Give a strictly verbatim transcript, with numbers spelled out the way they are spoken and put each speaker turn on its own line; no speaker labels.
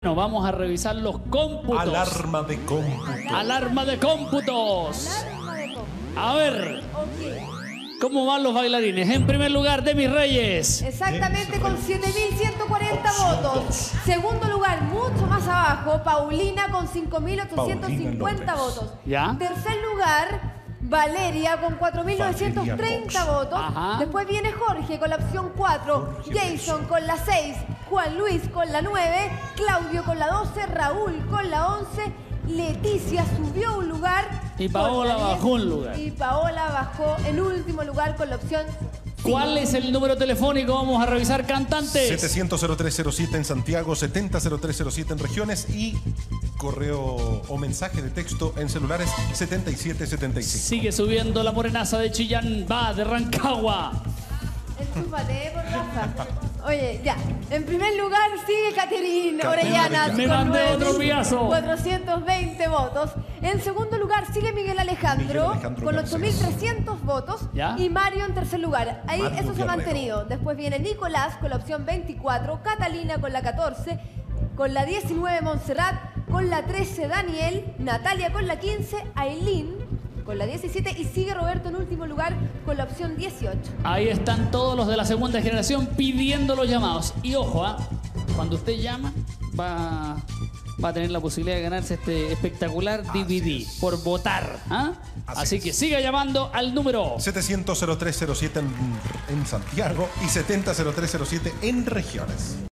Bueno, vamos a revisar los cómputos.
Alarma de cómputos.
Alarma de cómputos.
Alarma de cómputos.
A ver,
Ok.
¿cómo van los bailarines? En primer lugar, Demis Reyes.
Exactamente con siete mil ciento cuarenta votos. Segundo lugar, mucho más abajo, Paulina con cinco mil ochocientos cincuenta
Paulina López.
votos.
¿Ya?
Tercer lugar, Valeria con cuatro mil novecientos treinta
Valeria
votos.
Ajá.
Después viene Jorge con la opción cuatro,
Jorge
Jason con la seis, Juan Luis con la nueve, Claudio con la doce, Raúl con la once, Leticia subió un lugar.
Y
con
Paola
la diez,
bajó un lugar.
Y Paola bajó en último lugar con la opción cinco.
¿Cuál es el número telefónico? Vamos a revisar cantantes.
setecientos cero tres cero siete en Santiago, setenta cero tres cero siete en regiones y correo o mensaje de texto en celulares setenta y siete setenta y cinco.
Sigue subiendo la morenaza de Chillán, va de Rancagua.
Enchúfate, por Rafa. Oye, ya. En primer lugar sigue Caterina
Caterina
Orellana
Me
con
mandé
nueve
otro
mil
piazo.
cuatrocientos veinte votos. En segundo lugar sigue Miguel Alejandro,
Miguel Alejandro
con
Garcés.
ocho mil trescientos votos.
¿Ya?
Y Mario en tercer lugar. Ahí
Mario
eso se ha
Guerrero.
mantenido. Después viene Nicolás con la opción veinticuatro, Catalina con la catorce, con la diecinueve Montserrat, con la trece Daniel, Natalia con la quince, Aileen con la diecisiete y sigue Roberto en último lugar con la opción dieciocho.
Ahí están todos los de la segunda generación pidiendo los llamados. Y ojo, ¿ah? Cuando usted llama, va, va a tener la posibilidad de ganarse este espectacular D V D
es.
por votar. ¿ah?
Así
Así
es.
que siga llamando al número.
setecientos cero tres cero siete en, en Santiago y setenta cero tres cero siete en regiones.